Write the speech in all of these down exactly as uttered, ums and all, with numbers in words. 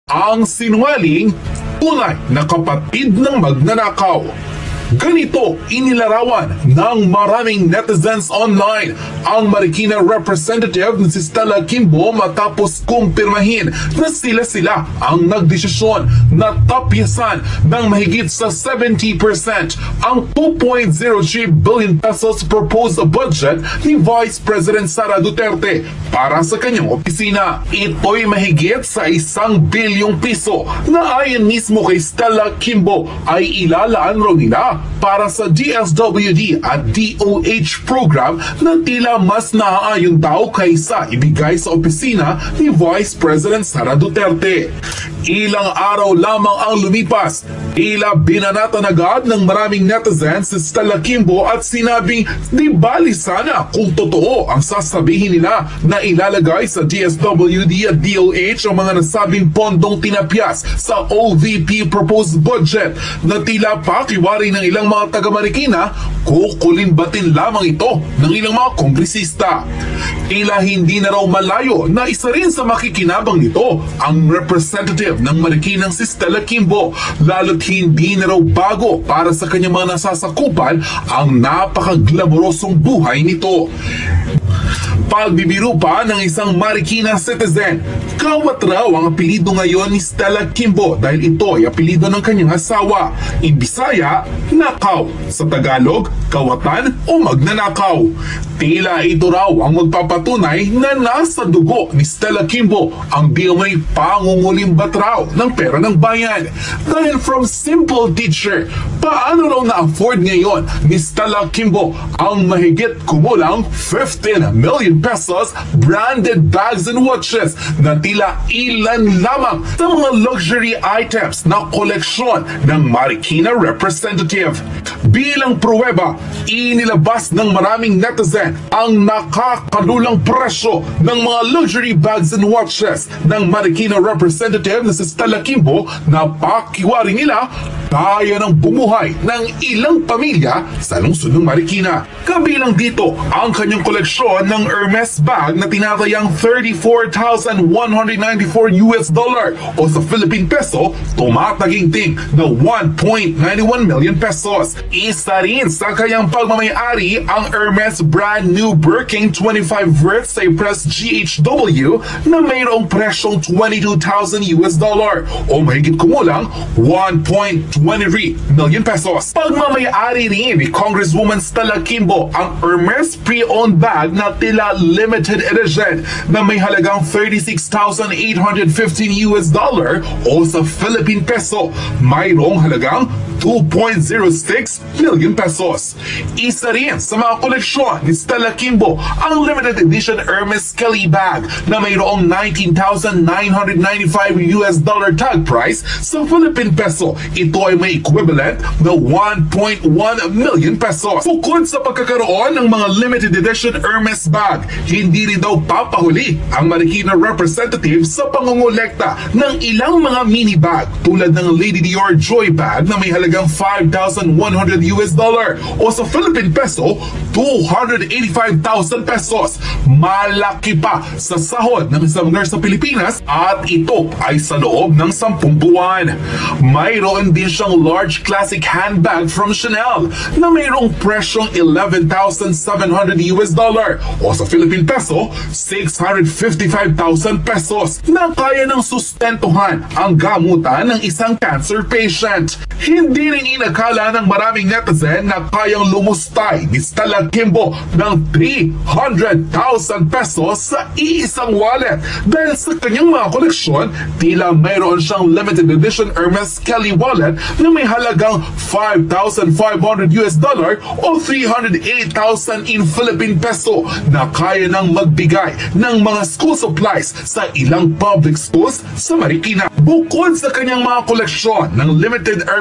Ang sinungaling, tunay na kapatid ng magnanakaw. Ganito inilarawan ng maraming netizens online ang Marikina representative na si Stella Kimbo matapos kumpirmahin na sila-sila ang nagdesisyon na tapyasan ng mahigit sa seventy percent ang two point zero three billion pesos proposed budget ni Vice President Sara Duterte para sa kanyang opisina. Ito'y mahigit sa isang bilyong piso na ayon mismo kay Stella Kimbo ay ilalaan raw nila para sa D S W D at D O H program na tila mas naaayon daw kaysa ibigay sa opisina ni Vice President Sara Duterte. Ilang araw lamang ang lumipas, tila binanatan agad ng maraming netizens si Stella Kimbo at sinabing di bali sana kung totoo ang sasabihin nila na ilalagay sa D S W D at D O H ang mga nasabing pondong tinapyas sa O V P proposed budget na tila pakiwari ng ilang mga taga-Marikina, kukulimbatin lamang ito ng ilang mga kongresista. Tila hindi na raw malayo na isa rin sa makikinabang nito ang representative ng Marikinang si Stella Kimbo, lalo't hindi na raw bago para sa kanyang mga nasasakupan ang napakaglamorosong buhay nito. Pagbibiro pa ng isang Marikina citizen, Kawat raw ang apelido ngayon ni Stella Kimbo dahil ito ay apelido ng kanyang asawa. In Bisaya, nakaw. Sa Tagalog, kawatan o magnanakaw. Tila ito raw ang magpapatunay na nasa dugo ni Stella Kimbo ang di may pangungulimbat raw ng pera ng bayan. Dahil from simple teacher, paano raw na-afford ngayon ni Stella Kimbo ang mahigit kumulang fifteen million pesos branded bags and watches na tila ilan lamang sa mga luxury items na koleksyon ng Marikina representative. Bilang pruweba, inilabas ng maraming netizen ang nakakadulang presyo ng mga luxury bags and watches ng Marikina representative na si Stella Kimbo na pakiwari nila kaya ng bumuhay ng ilang pamilya sa lungsod ng Marikina. Kabilang dito ang kanyang koleksyon ng Hermes bag na tinatayang thirty-four thousand one hundred ninety-four US dollar o sa Philippine peso tumataginting na one point nine one million pesos. Isa rin sa kanyang pagmamayari ang Hermes brand new Birkin twenty-five Vert Cypress G H W na mayroong presyong twenty-two thousand US dollar o mahigit kumulang one point two three million pesos. Pagmamayari rin ni Congresswoman Stella Kimbo ang Hermes pre-owned bag na tila limited edition na may halagang thirty-six thousand eight hundred fifteen US dollar o sa Philippine peso mayroong halagang two point zero six million pesos. Isa rin sa mga koleksyon ni Stella Kimbo ang limited edition Hermes Kelly bag na mayroong nineteen thousand nine hundred ninety-five US dollar tag price sa Philippine peso. Ito ay may equivalent na one point one million pesos. Bukod sa pagkakaroon ng mga limited edition Hermes bag, hindi rin daw papahuli ang Marikina representative sa pangongolekta ng ilang mga mini bag tulad ng Lady Dior Joy bag na may halagang five thousand one hundred US dollar o sa Philippine peso two hundred eighty-five thousand pesos. Malaki pa sa sahod ng isang nurse sa Pilipinas at ito ay sa loob ng sampung buwan. Mayroon din siyang large classic handbag from Chanel na mayroong presyong eleven thousand seven hundred US dollar o sa Philippine peso six hundred fifty-five thousand pesos na kaya ng sustentuhan ang gamutan ng isang cancer patient. Hindi rin inakala ng maraming netizen na kayang lumustay ni Stella Kimbo ng three hundred thousand pesos sa iisang wallet dahil sa kanyang mga koleksyon, tila mayroon siyang limited edition Hermes Kelly wallet na may halagang five thousand five hundred US dollar o three hundred eight thousand in Philippine peso na kaya nang magbigay ng mga school supplies sa ilang public schools sa Marikina. Bukod sa kanyang mga koleksyon ng limited Hermes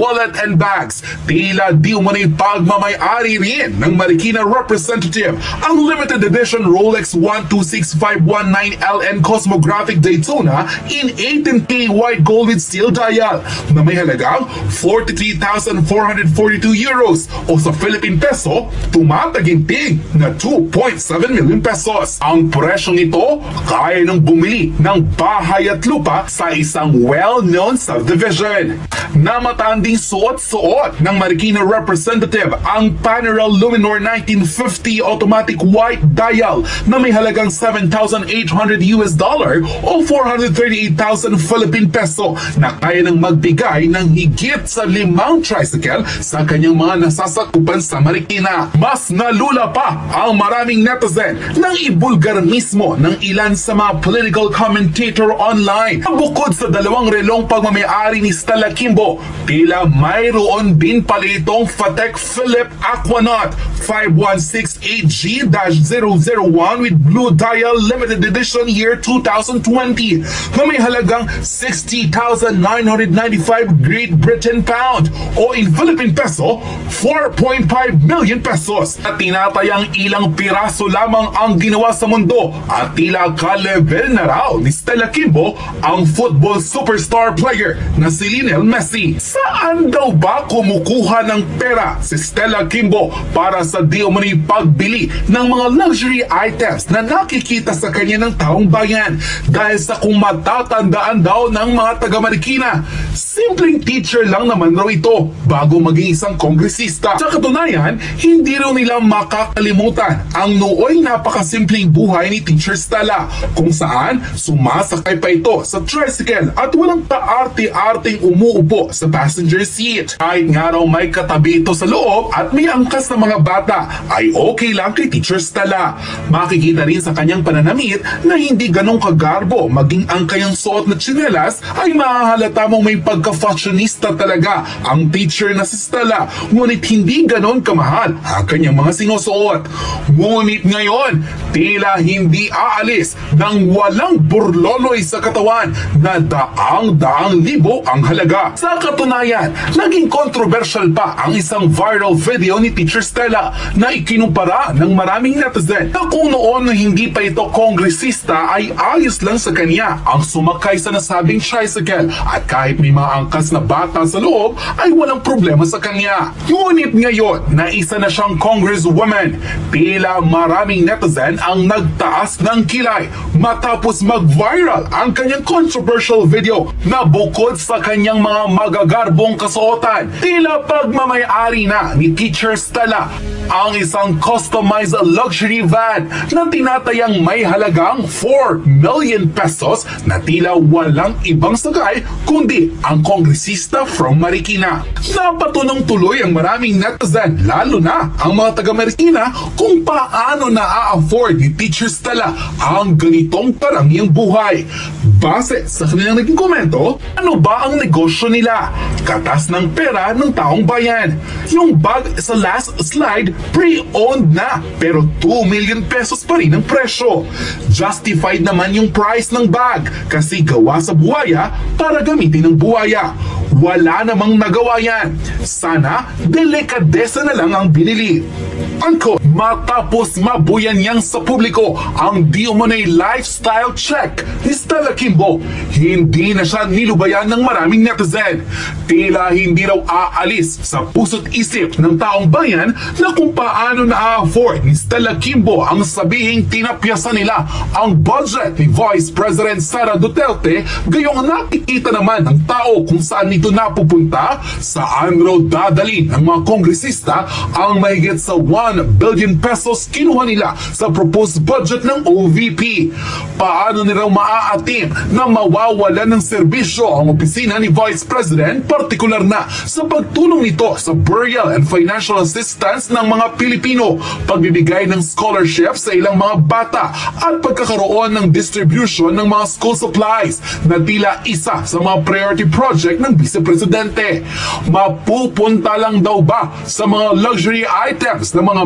wallet and bags. Tila di umanay pagmamay-ari rin ng Marikina representative ang limited edition Rolex one two six five one nine L N Cosmographic Daytona in eighteen K white gold with steel dial na may halagang forty-three thousand four hundred forty-two euros o sa Philippine peso, tumatagintig na two point seven million pesos. Ang presyong ito kaya nang bumili ng bahay at lupa sa isang well-known subdivision. Namataan ding suot-suot ng Marikina representative ang Paneral Luminor nineteen fifty automatic white dial na may halagang seven thousand eight hundred US dollar o four hundred thirty-eight thousand Philippine peso na kaya nang magbigay ng higit sa limang tricycle sa kanyang mga nasasakupan sa Marikina. Mas nalula pa ang maraming netizen nang ibulgar mismo ng ilan sa mga political commentator online. Bukod sa dalawang relong pagmamayari ni Stella Kimbo, tila mayroon din pala itong Patek Philippe Aquanaut five one six eight G zero zero one with blue dial limited edition year two thousand twenty na may halagang sixty thousand nine hundred ninety-five Great Britain pound o in Philippine peso four point five million pesos at tinatayang ilang piraso lamang ang ginawa sa mundo at tila ka-level na raw ni Stella Kimbo ang football superstar player na si Lionel Messi. Saan daw ba kumukuha ng pera si Stella Kimbo para sa di umano'y pagbili ng mga luxury items na nakikita sa kanya ng taong bayan? Dahil sa kung matatandaan daw ng mga taga-Marikina, simpleng teacher lang naman raw ito bago maging isang kongresista. Sa katunayan, hindi raw nila makakalimutan ang nooy napakasimpleng buhay ni Teacher Stella kung saan sumasakay pa ito sa tricycle at walang kaarte-arteng umuupo sa passenger seat. Kahit nga raw may katabi ito sa loob at may angkas na mga bata, ay okay lang kay Teacher Stella. Makikita rin sa kanyang pananamit na hindi ganong kagarbo, maging ang kanyang suot na tsinelas ay mahahalata mong may pagka-fashionista talaga ang teacher na si Stella, ngunit hindi ganon kamahal ang kanyang mga sinusuot. Ngunit ngayon, tila hindi aalis ng walang burloloy sa katawan na daang-daang libo ang halaga. Sa katunayan, naging controversial pa ang isang viral video ni Teacher Stella na ikinumpara ng maraming netizen na kung noon na hindi pa ito kongresista ay ayos lang sa kanya ang sumakay sa nasabing tricycle at kahit may mga angkas na bata sa loob ay walang problema sa kanya. Ngunit ngayon na isa na siyang congresswoman, tila maraming netizen ang nagtaas ng kilay matapos mag-viral ang kanyang controversial video na bukod sa kanyang mga magagarbong kasuotan, tila pagmamayari na ni Teacher Stella ang isang customized luxury van na tinatayang may halagang four million pesos na tila walang ibang sagay kundi ang kongresista from Marikina. Napatunong tuloy ang maraming netizen, lalo na ang mga taga-Marikina, kung paano na-a-afford ni Teacher Stella ang ganitong parangyang buhay. Base sa kanilang naging komento, ano ba ang negosyo nila? Katas ng pera ng taong bayan. Yung bag sa last slide, pre-owned na, pero two million pesos pa rin ang presyo. Justified naman yung price ng bag kasi gawa sa buhaya para gamitin ng buhaya. Wala namang nagawa yan. Sana delikadesa na lang ang binili. Unquote. Matapos mabuyanyang sa publiko ang di umano'y lifestyle check ni Stella Kimbo, hindi na siya nilubayan ng maraming netizen. Tila hindi raw aalis sa puso't isip ng taong bayan na kung paano na-afford ni Stella Kimbo ang sabihing tinapyasan nila ang budget ni Vice President Sara Duterte, gayong nakikita naman ng tao kung saan ito napupunta, saan raw dadalhin ng mga kongresista ang mahigit sa one billion pesos kinuha nila sa proposed budget ng O V P. Paano nila maaatim na mawawalan ng serbisyo ang opisina ni Vice President, partikular na sa pagtulong nito sa burial and financial assistance ng mga Pilipino, pagbibigay ng scholarship sa ilang mga bata at pagkakaroon ng distribution ng mga school supplies na tila isa sa mga priority project ng Vice Presidente. Mapupunta lang daw ba sa mga luxury items ng mga mamba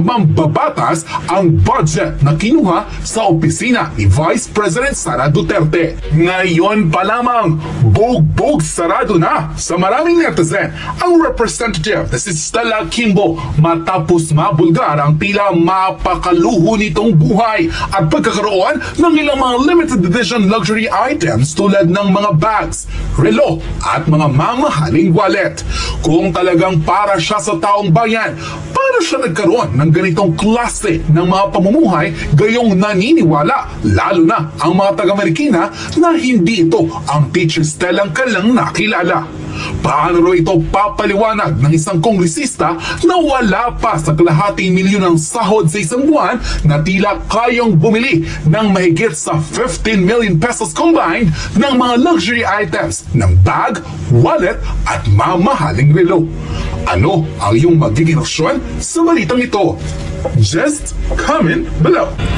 mabatas ang budget na kinuha sa opisina ni Vice President Sara Duterte. Ngayon pa lamang, bog-bog sarado na sa maraming netizen ang representative na si Stella Kimbo matapos mabulgar ang tila mapakaluho nitong buhay at pagkakaroon ng ilang mga limited edition luxury items tulad ng mga bags, relo at mga mamahaling wallet. Kung talagang para siya sa taong bayan, paano siya nagkaroon ng ganitong klase ng mga pamumuhay gayong naniniwala, lalo na ang mga taga-Marikina na hindi ito ang Teacher Stellang kalang nakilala? Paano ro ito papaliwanag ng isang kongresista na wala pa sa kalahating milyon ng sahod sa isang buwan na tila kayang bumili ng mahigit sa fifteen million pesos combined ng mga luxury items ng bag, wallet at mamahaling relo? Ano ang iyong magiging reaksyon sa balitang ito? Just comment below.